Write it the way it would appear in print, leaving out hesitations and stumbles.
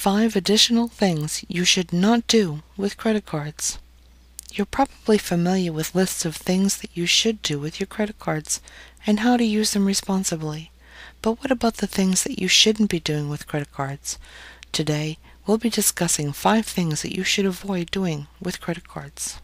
5 additional things you should not do with credit cards. You're probably familiar with lists of things that you should do with your credit cards and how to use them responsibly. But what about the things that you shouldn't be doing with credit cards? Today, we'll be discussing 5 things that you should avoid doing with credit cards.